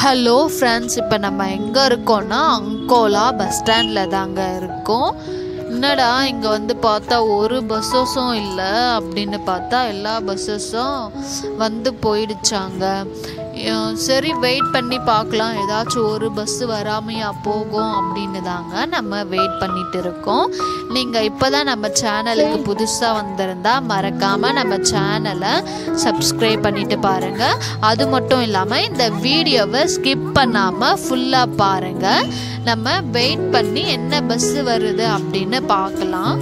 Hello friends, இப்போ நம்ம எங்கே இருக்கோன்னா அங்கோலா பஸ் ஸ்டாண்டில் தாங்க இருக்கோம். என்னடா இங்கே வந்து பார்த்தா ஒரு பஸ்ஸஸும் இல்லை அப்படின்னு பார்த்தா எல்லா பஸ்ஸஸும் வந்து போயிடுச்சாங்க. சரி வெயிட் பண்ணி பார்க்கலாம், ஏதாச்சும் ஒரு பஸ்ஸு வராமையா போகும் அப்படின்னு தாங்க நம்ம வெயிட் பண்ணிட்டு இருக்கோம். நீங்கள் இப்போ தான் நம்ம சேனலுக்கு புதுசாக வந்திருந்தால் மறக்காமல் நம்ம சேனலை சப்ஸ்கிரைப் பண்ணிட்டு பாருங்கள். அது மட்டும் இல்லாமல் இந்த வீடியோவை ஸ்கிப் பண்ணாமல் ஃபுல்லாக பாருங்கள். நம்ம வெயிட் பண்ணி என்ன பஸ்ஸு வருது அப்படின்னு பார்க்கலாம்.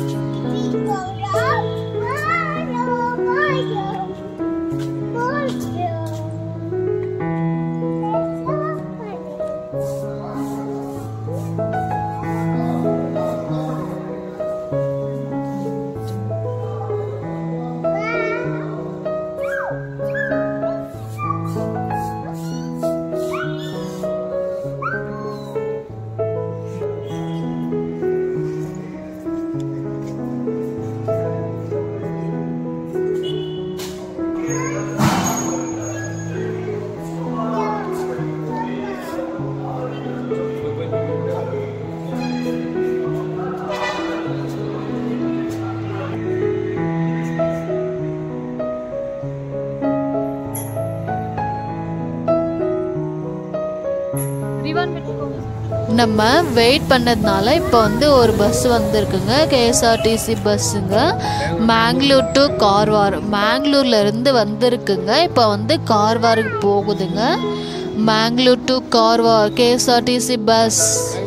நம்ம வெயிட் பண்ணதுனால இப்போ வந்து ஒரு பஸ் வந்திருக்குங்க, கேஎஸ்ஆர்டிசி பஸ்ஸுங்க. மேங்களூர் டு கார்வார், மேங்களூர்லேருந்து வந்திருக்குங்க. இப்போ வந்து கார்வாருக்கு போகுதுங்க. Mangalore to Karwar KSRTC bus.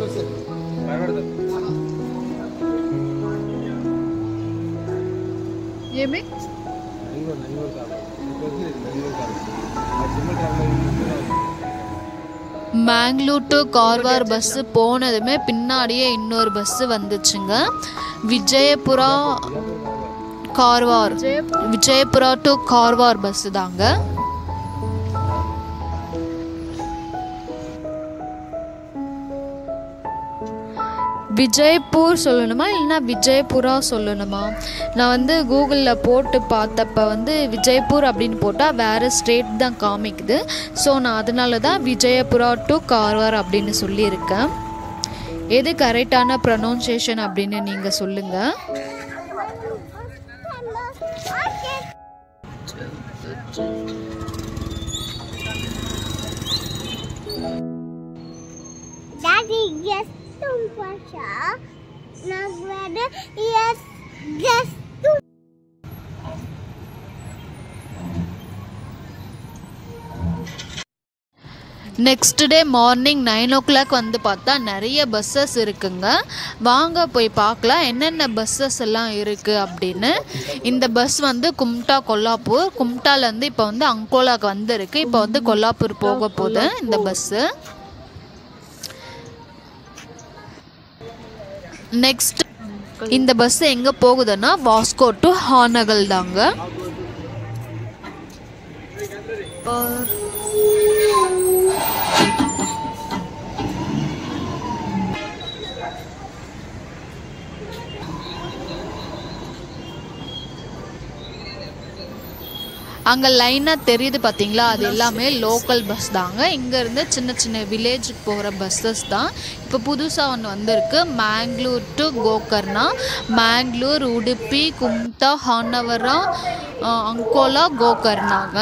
Mangalore to Karwar bus போனதுமே பின்னாடியே இன்னொரு பஸ்ஸு வந்துச்சுங்க. விஜயபுரா கார்வார், விஜயபுரா டு கார்வார் பஸ்ஸு தாங்க. விஜய்பூர் சொல்லணுமா இல்லைன்னா விஜயபுரா சொல்லணுமா? நான் வந்து கூகுளில் போட்டு பார்த்தப்ப வந்து விஜய்பூர் அப்படின்னு போட்டால் வேறு ஸ்டேட் தான் காமிக்குது. ஸோ நான் அதனால தான் விஜயபுரா டு கார்வார் அப்படின்னு சொல்லியிருக்கேன். எது கரெக்டான ப்ரொனவுன்சியேஷன் அப்படின்னு நீங்கள் சொல்லுங்கள். நெக்ஸ்ட் டே மார்னிங் 9 o'clock வந்து பார்த்தா நிறைய பஸ்ஸஸ் இருக்குங்க. வாங்க போய் பார்க்கலாம் என்னென்ன பஸ்ஸஸ் எல்லாம் இருக்குது அப்படின்னு. இந்த பஸ் வந்து கும்டா கொல்லாப்பூர், கும்டாலேருந்து இப்போ வந்து அங்கோலாக்கு வந்துருக்கு. இப்போ வந்து கொல்லாப்பூர் போக போகுது இந்த பஸ்ஸு. நெக்ஸ்ட் இந்த பஸ் எங்கே போகுதுன்னா வாஸ்கோ டு ஹானகல் தாங்க. அங்கே லைனாக தெரியுது பார்த்தீங்களா, அது எல்லாமே லோக்கல் பஸ் தாங்க. இங்கேருந்து சின்ன சின்ன வில்லேஜுக்கு போகிற பஸ்ஸஸ் தான். இப்போ புதுசாக ஒன்று வந்திருக்கு, மேங்களூர் டு கோகர்னா, மேங்களூர், உடுப்பி, கும்டா, ஹானவரா, அங்கோலா, கோகர்னாங்க.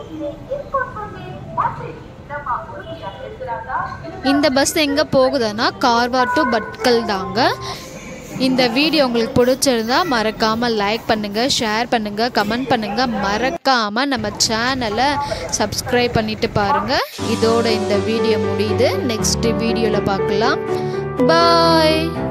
இந்த பஸ் எங்கே போகுதுன்னா கார்வார் டு பட்கல் தாங்க. இந்த வீடியோ உங்களுக்கு பிடிச்சிருந்தா மறக்காமல் லைக் பண்ணுங்கள், ஷேர் பண்ணுங்கள், கமெண்ட் பண்ணுங்கள். மறக்காமல் நம்ம சேனலை சப்ஸ்கிரைப் பண்ணிட்டு பாருங்கள். இதோட இந்த வீடியோ முடியுது. நெக்ஸ்ட் வீடியோவில் பார்க்கலாம். பாய்.